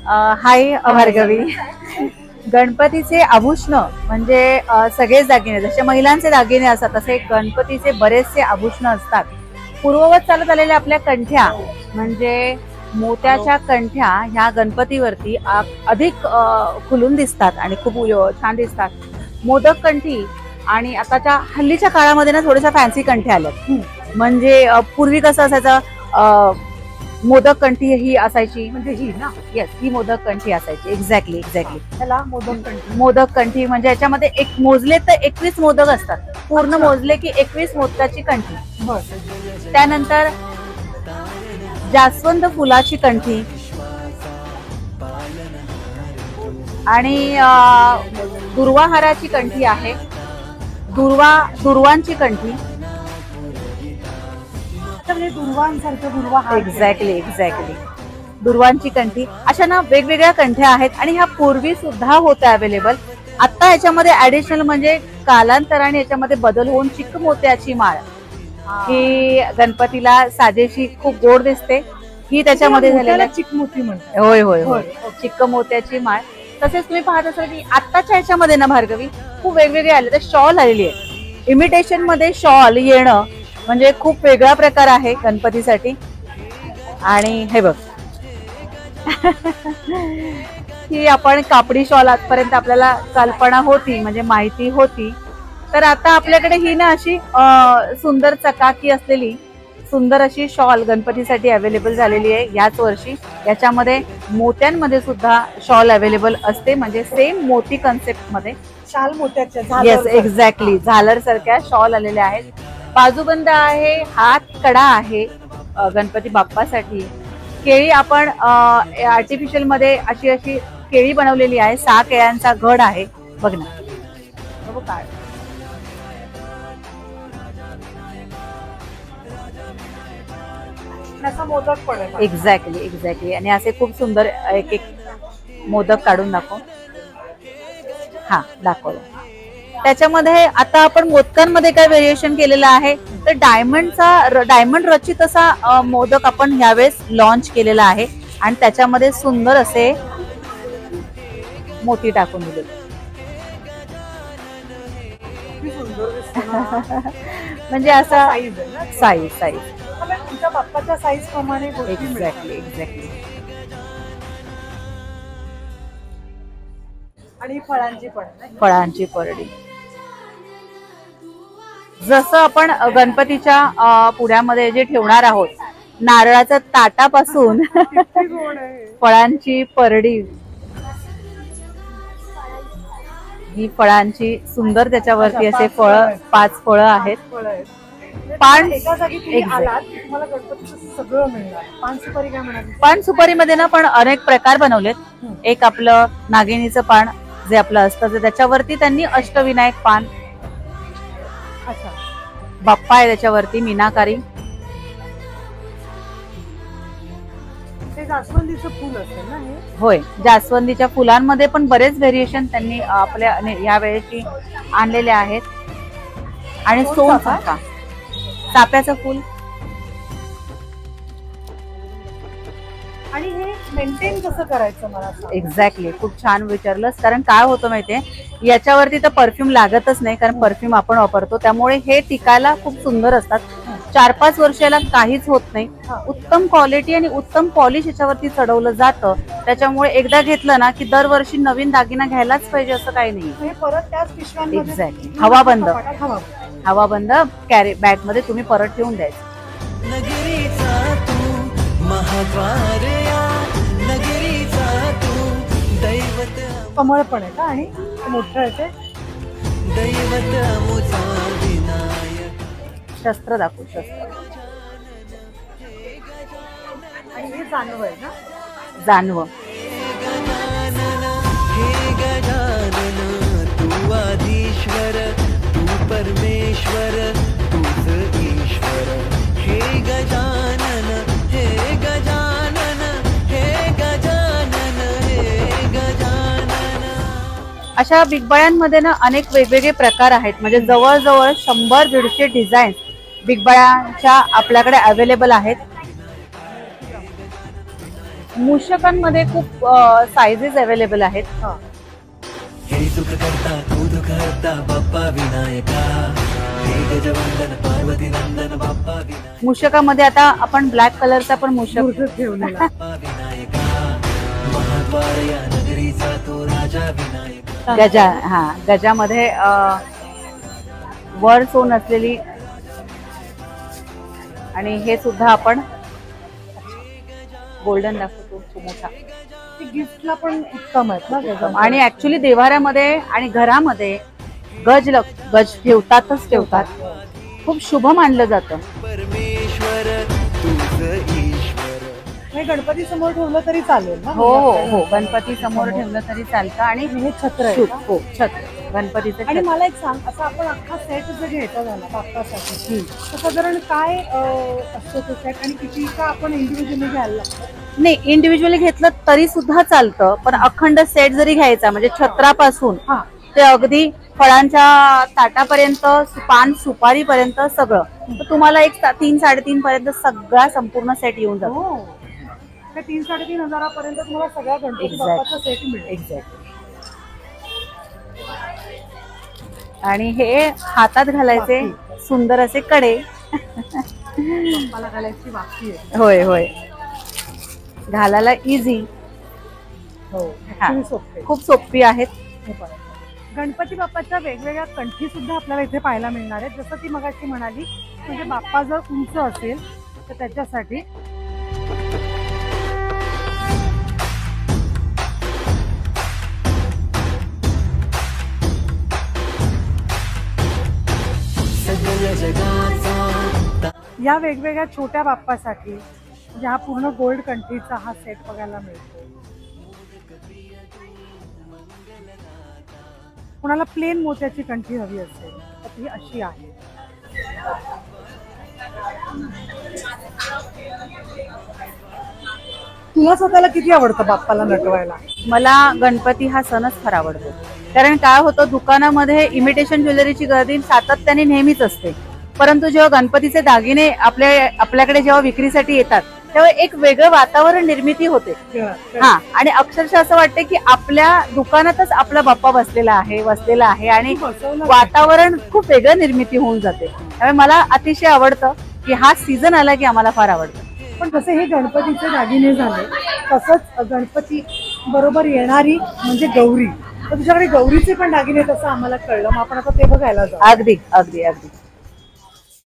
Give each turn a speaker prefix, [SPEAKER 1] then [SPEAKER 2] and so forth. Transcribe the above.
[SPEAKER 1] हाय भार्गवी. गणपतीचे आभूषण म्हणजे सगळेच दागिने, जसे महिलांचे दागिने असतात तसे गणपतीचे बरेचसे आभूषण असतात. पूर्ववत चालत आलेल्या आपल्या कंठ्या म्हणजे मोत्याच्या कंठ्या ह्या गणपतीवरती अधिक खुलून दिसतात आणि खूप छान दिसतात. मोदक कंठी आणि आताच्या हल्लीच्या काळामध्ये ना थोड्याशा फॅन्सी कंठ्या आल्यात. म्हणजे पूर्वी कसं असायचं, मोदक कंठी ही असायची, म्हणजे ही ना, येस, ही मोदक कंठी असायची. एक्झॅक्टली त्याला मोदक कंठी म्हणजे याच्यामध्ये एक मोजले तर 21 मोदक असतात. पूर्ण मोजले की 21 मोदकाची कंठी. त्यानंतर जास्वंद फुलाची कंठी आणि दुर्वाहाराची कंठी आहे. दुर्वांची कंठी. एक्झॅक्टली दुर्वांची कंठी. अशा ना वेगवेगळ्या कंठ्या आहेत आणि ह्या पूर्वी सुद्धा होत्या अवेलेबल. आता याच्यामध्ये ऍडिशनल म्हणजे कालांतराने याच्यामध्ये बदल होऊन चिक्क मोत्याची माळ ही गणपतीला साजेशी खूप गोड दिसते. ही त्याच्यामध्ये झालेल्या
[SPEAKER 2] चिकमोती म्हणतात.
[SPEAKER 1] होय होय होय, चिक्क मोत्याची माळ. तसेच तुम्ही पाहत असाल की आत्ताच्या ह्याच्यामध्ये ना भार्गवी खूप वेगवेगळे आले. तर शॉल आलेली आहे. इमिटेशन मध्ये शॉल येणं म्हणजे खूप वेगळा प्रकार आहे गणपतीसाठी. आणि हे बघ ही आपण कापडी शॉल आजपर्यंत आपल्याला कल्पना होती, म्हणजे माहिती होती. तर आता आपल्याकडे ही ना अशी सुंदर चकाकी असलेली सुंदर अशी शॉल गणपतीसाठी अवेलेबल झालेली आहे याच वर्षी. याच्यामध्ये मोत्यांमध्ये सुद्धा शॉल अवेलेबल असते, म्हणजे सेम मोती कन्सेप्ट मध्ये
[SPEAKER 2] शाल मोत्याच्या.
[SPEAKER 1] येस, एक्झॅक्टली झालर सारख्या शॉल आलेल्या आहेत. बाजूबंद आहे, हात कडा आहे गणपती बाप्पासाठी. केळी आपण आर्टिफिशियल मध्ये अशी केळी बनवलेली आहे. 6 केळ्यांचा घड आहे. बघ ना, काय
[SPEAKER 2] मोदक पण आहे.
[SPEAKER 1] एक्झॅक्टली आणि असे खूप सुंदर एक एक मोदक काढून दाखव. हा, दाखवलं. त्याच्यामध्ये आता आपण मोदकांमध्ये काय व्हेरिएशन केलेलं आहे तर डायमंड रचित असा मोदक आपण ह्यावेळेस लॉन्च केलेला आहे आणि त्याच्यामध्ये सुंदर असे मोती टाकून दिले. म्हणजे असा साईज
[SPEAKER 2] तुमच्या बाप्पाच्या साईज प्रमाणे.
[SPEAKER 1] एक्झॅक्टली
[SPEAKER 2] आणि फळांची
[SPEAKER 1] परडी. जसं आपण गणपतीच्या पुढ्यामध्ये जे ठेवणार आहोत नारळाच्या ताटापासून फळांची परडी. ही फळांची सुंदर, त्याच्यावरती असे 5 फळं आहेत. पान सुपारीमध्ये ना पण अनेक प्रकार बनवलेत. एक आपलं नागिनीचं पान जे आपलं असतं त्याच्यावरती त्यांनी अष्टविनायक पान. बाप्पा आहे त्याच्यावरती मीनाकारी.
[SPEAKER 2] जास्वंदीचं फुल असेल ना हे.
[SPEAKER 1] होय, जास्वंदीच्या फुलांमध्ये पण बरेच व्हेरिएशन त्यांनी आपल्या या वेळेची आणलेले आहेत. आणि सोनचाफा, चाफ्याचं फुल.
[SPEAKER 2] आणि हे मेंटेन कसं करायचं मला.
[SPEAKER 1] एक्झॅक्टली, खूप छान विचारलंस. कारण काय होतं माहितीये, याच्यावरती तर परफ्यूम लागतच नाही, कारण परफ्यूम आपण वापरतो. त्यामुळे हे टिकायला खूप सुंदर असतात. 4-5 वर्षाला काहीच होत नाही. उत्तम क्वालिटी आणि उत्तम पॉलिश याच्यावरती चढवलं जातं. त्याच्यामुळे एकदा घेतलं ना की दरवर्षी नवीन दागिना घ्यायलाच पाहिजे असं काही नाही.
[SPEAKER 2] परत त्याच पिशव्यांमध्ये.
[SPEAKER 1] एक्झॅक्टली, हवाबंद कॅरी बॅग मध्ये तुम्ही परत ठेवून द्यायचं.
[SPEAKER 2] कमळ पण आहे का आणि मोठं आहे ते.
[SPEAKER 1] शस्त्र दाखवू, शस्त्र.
[SPEAKER 2] आणि हे जानव आहे ना.
[SPEAKER 1] जानव.
[SPEAKER 3] हे गजानन तू आधीश्वर, तू परमेश्वर, तूच ईश्वर. हे गजानन, हे गजानन, हे गजानन, हे गजानन.
[SPEAKER 1] अशा बिगबळ्यांमध्ये ना अनेक वेगवेगळे प्रकार आहेत. म्हणजे जवळजवळ 100-150 डिझाईन बिगबळ्यांच्या आपल्याकडे अवेलेबल आहेत. मूषकांमध्ये खूप साइजेस अवेलेबल आहेत.
[SPEAKER 3] हे सुख करता तू दुःख हरता बाप्पा विनायका, हे गजवंदन पार्वती नंदन बाप्पा विनायका,
[SPEAKER 1] मूषकामध्ये आता आपण ब्लॅक कलरचा पण मूषक
[SPEAKER 2] मूर्त ठेवलेला.
[SPEAKER 3] बाप्पा विनायका, महाद्वार या नगरीचा तो राजा विनायका.
[SPEAKER 1] गजा. हा, गजामध्ये वर सोन असलेली, आणि हे सुद्धा आपण गोल्डन दाखवतो खूप मोठा.
[SPEAKER 2] ते गिफ्टला पण उत्तम आहेत ना गजानन.
[SPEAKER 1] आणि ऍक्च्युली देवाऱ्यामध्ये आणि घरामध्ये गज ठेवतातच ठेवतात. खूप शुभ मानलं जातं.
[SPEAKER 3] परमेश्वर तूच ईश्वर.
[SPEAKER 2] हे गणपती समोर ठेवलं तरी चालेल ना?
[SPEAKER 1] हो हो हो, गणपती समोर ठेवलं तरी चालतं. आणि
[SPEAKER 2] हे छत्र आहे का?
[SPEAKER 1] हो, छत्र, गणपतीचं
[SPEAKER 2] आणि
[SPEAKER 1] छत्र.
[SPEAKER 2] मला एक सांग, असं आपण अख्खा सेट जर घ्यायचा झाला बाप्पासाठी तर साधारण काय असतो तो सेट, आणि किती का आपण इंडिव्हिज्युअली घ्यायला लागतो?
[SPEAKER 1] नाही, इंडिव्हिज्युअली घेतलं तरी सुद्धा चालतं, पण अखंड सेट जरी घ्यायचा म्हणजे छत्रापासून
[SPEAKER 2] हा,
[SPEAKER 1] ते अगदी फळांच्या ताटापर्यंत, पान सुपारीपर्यंत सगळं, तर तुम्हाला एक 3-3.5 पर्यंत सगळा संपूर्ण सेट येऊन जातो.
[SPEAKER 2] हो. त्या 3-3.5 हजारापर्यंत तुम्हाला सगळा गणपती
[SPEAKER 1] Exact.
[SPEAKER 2] बाप्पाचा सेट मिळेल.
[SPEAKER 1] एक्झॅक्ट. आणि हे हातात घालायचे सुंदर असे कडे.
[SPEAKER 2] मला घालायची बाकी आहे.
[SPEAKER 1] होय होय, घालायला इझी,
[SPEAKER 2] हो,
[SPEAKER 1] हा.
[SPEAKER 2] actually सोपे.
[SPEAKER 1] खूप सोपी आहेत.
[SPEAKER 2] हे पण. गणपती बाप्पाच्या वेगवेगळ्या कंठी सुद्धा आपल्याला इथे पाहायला मिळणार आहेत. जसं ती मगाशी म्हणाली, म्हणजे बाप्पा जर उंच असेल तर त्याच्यासाठी
[SPEAKER 3] सगळ्या जगाचा
[SPEAKER 2] या वेगवेगळ्या छोट्या बाप्पासाठी म्हणजे हा पूर्ण गोल्ड कंठीचा हा सेट बघायला मिळतो. कोणाला प्लेन मोत्याची कंठी हवी असेल तर ती अशी आहे. तुला स्वतःला किती आवडतं बाप्पाला नटवायला?
[SPEAKER 1] मला गणपती हा सणच फार आवडतो. कारण काय होतं, दुकानामध्ये इमिटेशन ज्वेलरीची गर्दी सातत्याने नेहमीच असते, परंतु जेव्हा गणपतीचे दागिने आपल्याकडे जेव्हा विक्रीसाठी येतात तेव्हा एक वेगळं वातावरण निर्मिती होते. हा, आणि अक्षरशः असं वाटते की आपल्या दुकानातच आपला बाप्पा बसलेला आहे आणि वातावरण खूप वेगळं निर्मिती होऊन जाते. त्यामुळे मला अतिशय आवडतं की हा सीझन आला की आम्हाला फार आवडतं.
[SPEAKER 2] पण जसे हे गणपतीचे दागिने झाले तसंच गणपती बरोबर येणारी म्हणजे गौरी, तर तुझ्याकडे गौरीचे पण दागिने तसं आम्हाला कळलं. मग आपण आता ते बघायला जाऊ.
[SPEAKER 1] अगदी अगदी अगदी.